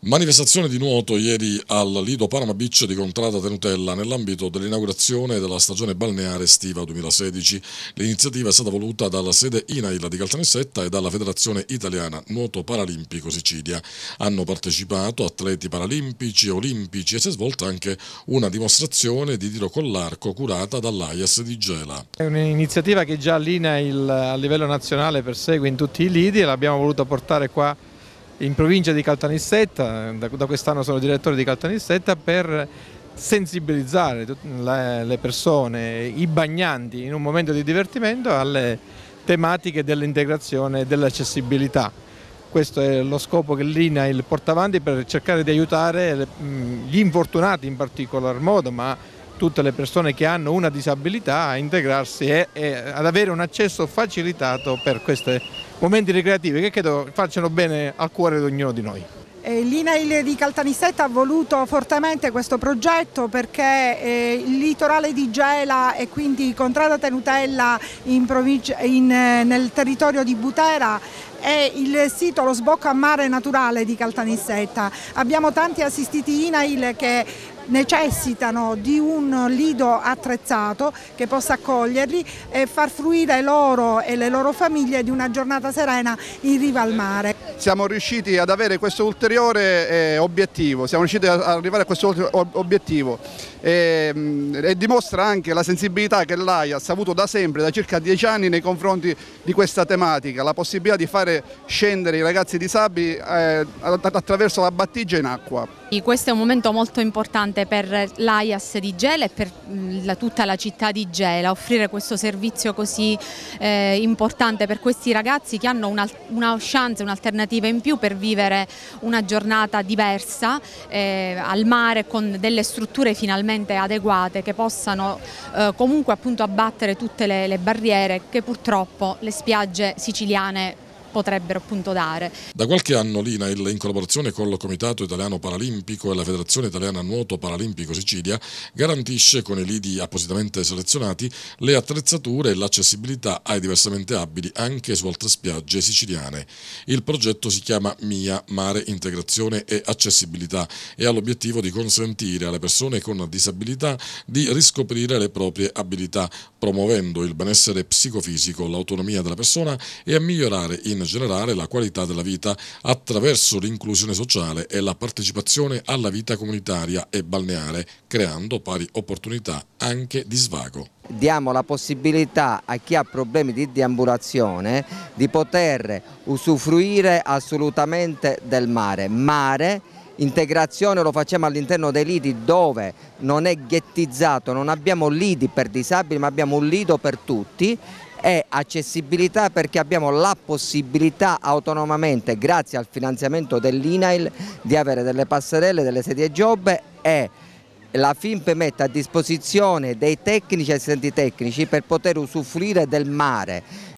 Manifestazione di nuoto ieri al Lido Panama Beach di Contrada Tenutella nell'ambito dell'inaugurazione della stagione balneare estiva 2016. L'iniziativa è stata voluta dalla sede INAIL di Caltanissetta e dalla Federazione Italiana Nuoto Paralimpico Sicilia. Hanno partecipato atleti paralimpici e olimpici e si è svolta anche una dimostrazione di tiro con l'arco curata dall'AIAS di Gela. È un'iniziativa che già l'INAIL a livello nazionale persegue in tutti i lidi e l'abbiamo voluto portare qua in provincia di Caltanissetta. Da quest'anno sono direttore di Caltanissetta per sensibilizzare le persone, i bagnanti in un momento di divertimento alle tematiche dell'integrazione e dell'accessibilità. Questo è lo scopo che l'INAIL porta avanti per cercare di aiutare gli infortunati in particolar modo, ma tutte le persone che hanno una disabilità a integrarsi e ad avere un accesso facilitato per questi momenti ricreativi che credo facciano bene al cuore di ognuno di noi. L'INAIL di Caltanissetta ha voluto fortemente questo progetto perché il litorale di Gela e quindi Contrada Tenutella nel territorio di Butera è il sito, lo sbocco a mare naturale di Caltanissetta. Abbiamo tanti assistiti INAIL che necessitano di un lido attrezzato che possa accoglierli e far fruire loro e le loro famiglie di una giornata serena in riva al mare. Siamo riusciti ad avere questo ulteriore obiettivo, siamo riusciti ad arrivare a questo obiettivo e dimostra anche la sensibilità che l'AIAS ha avuto da sempre, da circa 10 anni nei confronti di questa tematica, la possibilità di fare scendere i ragazzi disabili attraverso la battigia in acqua. Questo è un momento molto importante per l'AIAS di Gela e per tutta la città di Gela, offrire questo servizio così importante per questi ragazzi che hanno una chance, un'alternativa in più per vivere una giornata diversa al mare con delle strutture finalmente adeguate che possano comunque appunto abbattere tutte le barriere che purtroppo le spiagge siciliane potrebbero appunto dare. Da qualche anno l'INAIL, in collaborazione con il Comitato Italiano Paralimpico e la Federazione Italiana Nuoto Paralimpico Sicilia, garantisce con i lidi appositamente selezionati le attrezzature e l'accessibilità ai diversamente abili anche su altre spiagge siciliane. Il progetto si chiama MIA, Mare, Integrazione e Accessibilità, e ha l'obiettivo di consentire alle persone con disabilità di riscoprire le proprie abilità, promuovendo il benessere psicofisico, l'autonomia della persona e a migliorare in generale la qualità della vita attraverso l'inclusione sociale e la partecipazione alla vita comunitaria e balneare, creando pari opportunità anche di svago. Diamo la possibilità a chi ha problemi di deambulazione di poter usufruire assolutamente del mare. Integrazione lo facciamo all'interno dei lidi dove non è ghettizzato, non abbiamo lidi per disabili ma abbiamo un lido per tutti, e accessibilità perché abbiamo la possibilità autonomamente, grazie al finanziamento dell'INAIL, di avere delle passerelle, delle sedie giobbe, e la FIMP mette a disposizione dei tecnici e assistenti tecnici per poter usufruire del mare.